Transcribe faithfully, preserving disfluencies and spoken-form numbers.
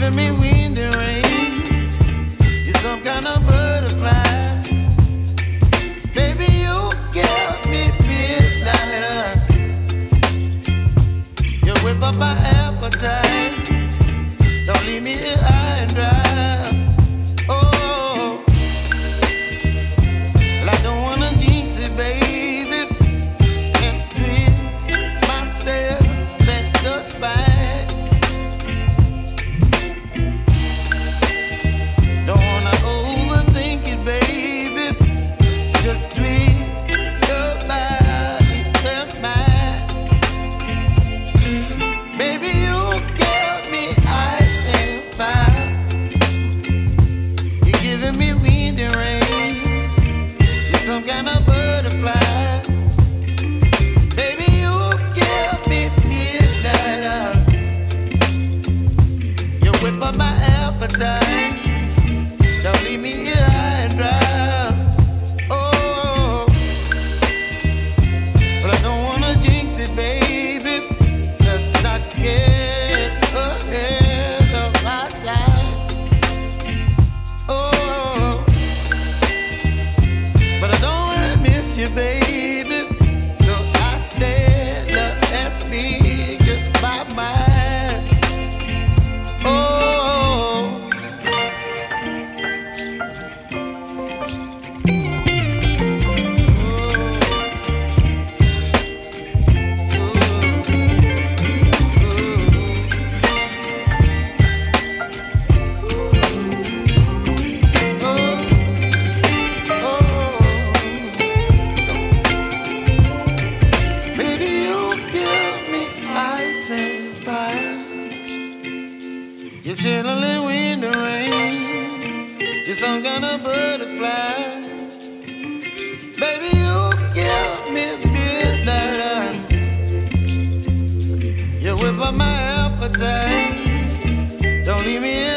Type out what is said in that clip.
giving me wind and rain. You're some kind of butterfly. Baby, you give me midnight. You whip up my appetite. Don't leave me here high and dry. Oh, well, I don't wanna jinx it, baby, and twist myself at the spine. Don't wanna overthink it, baby. It's just twist your body and mine. Baby, you give me ice and fire. You're giving me wind and rain. You're some kind of butterfly. Baby, you give me midnight. You whip up my appetite. Don't leave me here high and dry. Oh, but I don't wanna jinx it, baby. Let's not get ahead of my time. Oh, but I don't wanna miss you, baby. So I stand up and speak just my mind. Oh. You're chilling wind and rain. You're some kind of butterfly. Baby, you give me midnight. You whip up my appetite. Don't leave me